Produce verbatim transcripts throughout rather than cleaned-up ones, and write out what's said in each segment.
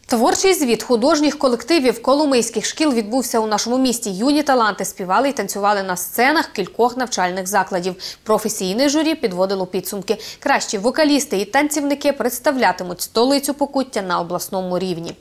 Творчий звіт художніх колективів коломийських шкіл відбувся у нашому місті. Юні таланти співали і танцювали на сценах кількох навчальних закладів. Професійне журі підводило підсумки. Кращі вокалісти і танцівники представлятимуть столицю Покуття на обласному рівні.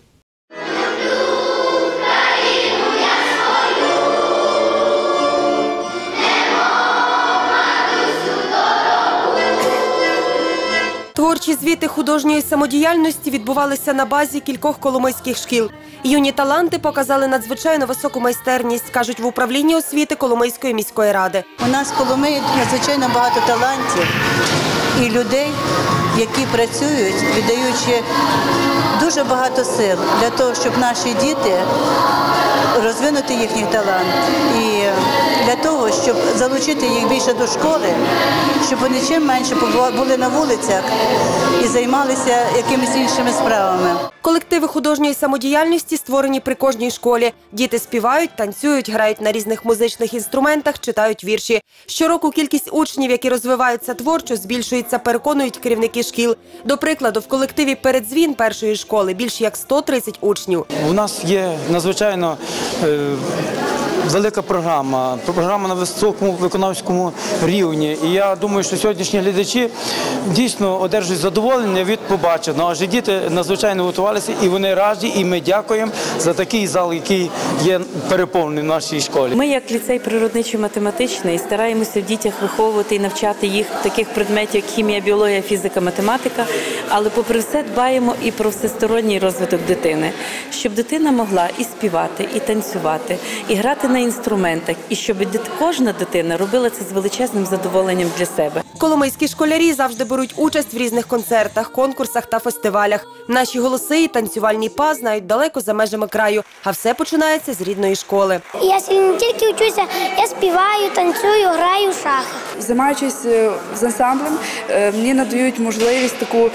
Творчі звіти художньої самодіяльності відбувалися на базі кількох коломийських шкіл. Юні таланти показали надзвичайно високу майстерність, кажуть в управлінні освіти Коломийської міської ради. У нас в Коломиї надзвичайно багато талантів і людей, які працюють, віддаючи дуже багато сил для того, щоб наші діти розвинути їхній талант і для того, щоб залучити їх більше до школи, щоб вони чим менше були на вулицях і займалися якимись іншими справами. Колективи художньої самодіяльності створені при кожній школі. Діти співають, танцюють, грають на різних музичних інструментах, читають вірші. Щороку кількість учнів, які розвиваються творчо, збільшується, переконують керівники шкіл. До прикладу, в колективі «Передзвін» першої школи більш як сто тридцять учнів. У нас є надзвичайно е, велика програма, програма на високому виконавському рівні. І я думаю, що сьогоднішні глядачі дійсно одержують задоволення від побаченого. Адже діти надзвичайно готувалися і вони раді, і ми дякуємо за такий зал, який є переповнений в нашій школі. Ми, як ліцей природничо-математичний, стараємося в дітях виховувати і навчати їх таких предметів, як хімія, біологія, фізика, математика, але попри все дбаємо і про всесторонній розвиток дитини, щоб дитина могла і співати, і танцювати, і грати на інструментах, і щоб кожна дитина робила це з величезним задоволенням для себе. Коломийські школярі завжди беруть участь в різних концертах, конкурсах та фестивалях. Наші голоси і танцювальні па знають далеко за межами краю, а все починається з рідної школи. Я не тільки вчуся, я співаю, танцюю, граю в шахи. Займаючись з ансамблем, мені надають можливість таку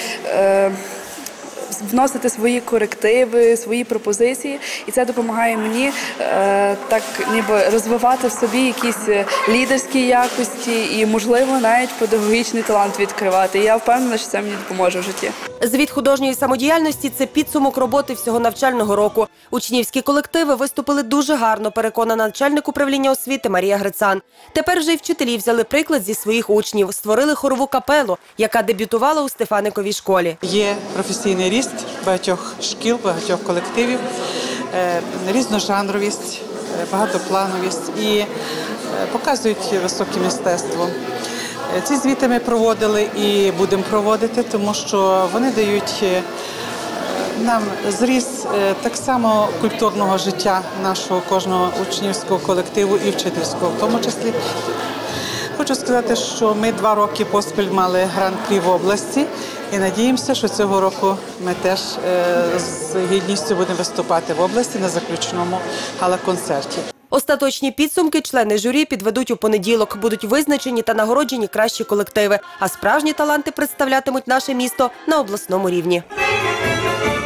вносити свої корективи, свої пропозиції, і це допомагає мені е, так ніби розвивати в собі якісь лідерські якості і, можливо, навіть педагогічний талант відкривати. І я впевнена, що це мені допоможе в житті. Звіт художньої самодіяльності – це підсумок роботи всього навчального року. Учнівські колективи виступили дуже гарно, переконана начальник управління освіти Марія Грицан. Тепер вже й вчителі взяли приклад зі своїх учнів, створили хорову капелу, яка дебютувала у Стефаниковій школі. Є професійний ріст багатьох шкіл, багатьох колективів, різножанровість, багатоплановість і показують високе мистецтво. Ці звіти ми проводили і будемо проводити, тому що вони дають нам зріз так само культурного життя нашого кожного учнівського колективу і вчительського в тому числі. Хочу сказати, що ми два роки поспіль мали гран-прі в області і надіємося, що цього року ми теж з гідністю будемо виступати в області на заключному гала-концерті. Остаточні підсумки члени журі підведуть у понеділок. Будуть визначені та нагороджені кращі колективи, а справжні таланти представлятимуть наше місто на обласному рівні.